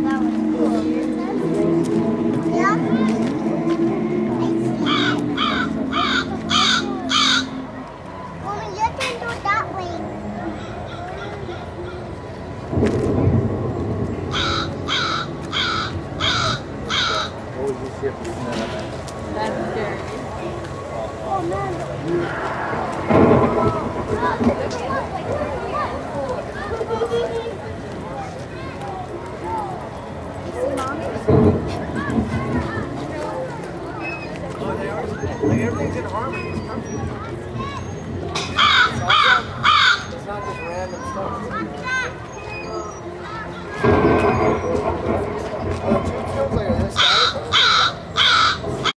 that was cool. Yeah. Mommy, you can do it that way. What would you ship? That's scary. Oh, man. Oh, they are. Like everything's in harmony.